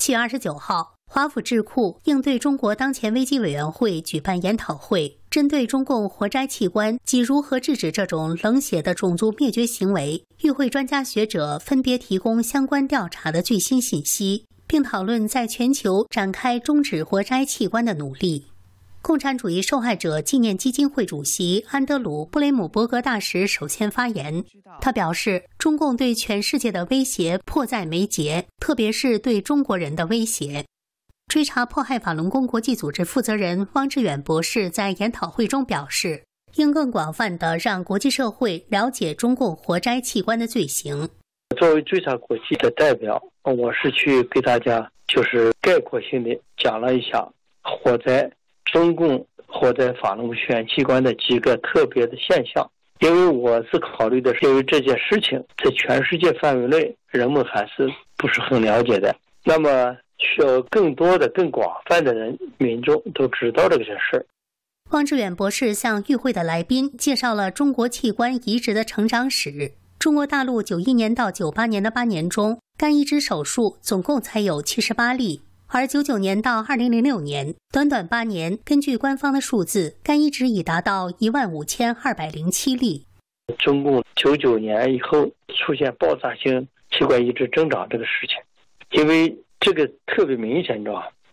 7月29号，华府智库应对中国当前危机委员会举办研讨会，针对中共活摘器官及如何制止这种冷血的种族灭绝行为，与会专家学者分别提供相关调查的最新信息，并讨论在全球展开终止活摘器官的努力。共产主义受害者纪念基金会主席安德鲁·布雷姆伯格大使首先发言，他表示，中共对全世界的威胁迫在眉睫，特别是对中国人的威胁。追查迫害法轮功国际组织负责人汪志远博士在研讨会中表示，应更广泛地让国际社会了解中共活摘器官的罪行。 作为追查国际的代表，我是去给大家概括性的讲了一下中共活摘法轮功血缘器官的几个特别的现象。因为我是考虑的是，因为这件事情在全世界范围内人们还是不是很了解的，那么需要更多的更广泛的民众都知道这个事。 汪志远博士向与会的来宾介绍了中国器官移植的成长史。中国大陆91年到98年的8年中，肝移植手术总共才有78例，而99年到2006年，短短8年，根据官方的数字，肝移植已达到15207例。 中共99年以后出现爆炸性器官移植增长这个事情，因为这个特别明显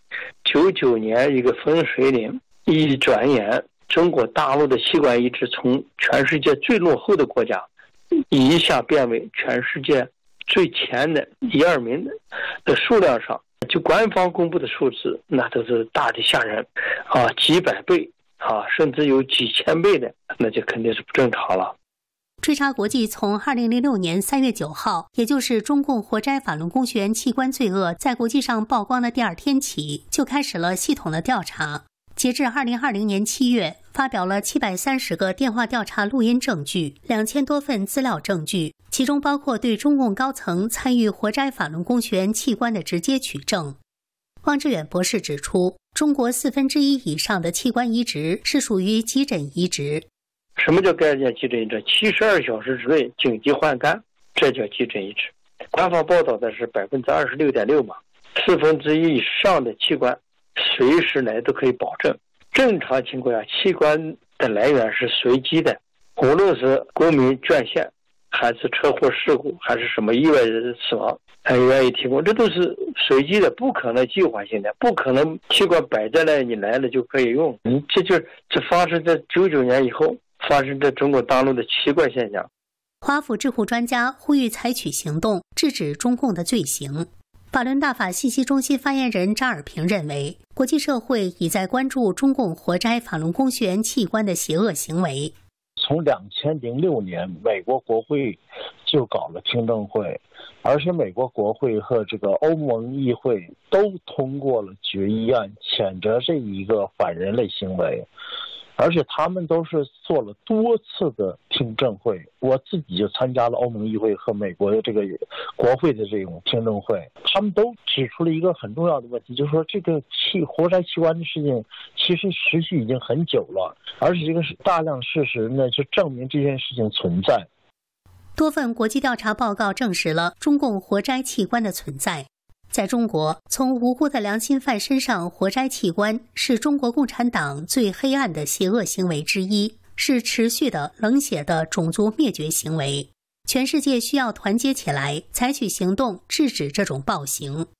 ，99年一个分水岭，一转眼，中国大陆的器官移植从全世界最落后的国家，一下变为全世界最前的1、2名的数量上，就官方公布的数字，那都是大的吓人几百倍甚至有几千倍的，那就肯定是不正常了。 追查国际从2006年3月9号，也就是中共活摘法轮功血缘器官罪恶在国际上曝光的第2天起，就开始了系统的调查。截至2020年7月，发表了730个电话调查录音证据，2000多份资料证据，其中包括对中共高层参与活摘法轮功血缘器官的直接取证。汪志远博士指出，中国1/4以上的器官移植是属于急诊移植。 什么叫概念急诊移植？72小时之内紧急换肝，这叫急诊移植。官方报道的是26.6%嘛，1/4以上的器官随时来都可以保证。正常情况下，器官的来源是随机的，无论是公民捐献，还是车祸事故，还是什么意外死亡，还愿意提供，这都是随机的，不可能计划性的，不可能器官摆在那你来了就可以用。这发生在99年以后，发生在中国大陆的奇怪现象。 华府智库专家呼吁采取行动，制止中共的罪行。法轮大法信息中心发言人张尔平认为，国际社会已在关注中共活摘法轮功血缘器官的邪恶行为。 从2006年，美国国会就搞了听证会，而且美国国会和欧盟议会都通过了决议案，谴责这一个反人类行为。而且他们都是做了多次的听证会，我自己就参加了欧盟议会和美国的国会的这种听证会，他们都指出了一个很重要的问题，就是说这个活摘器官的事情其实持续已经很久了，而且这个大量事实呢就证明这件事情存在。 多份国际调查报告证实了中共活摘器官的存在。在中国，从无辜的良心犯身上活摘器官是中国共产党最黑暗的邪恶行为之一，是持续的冷血的种族灭绝行为。全世界需要团结起来，采取行动制止这种暴行。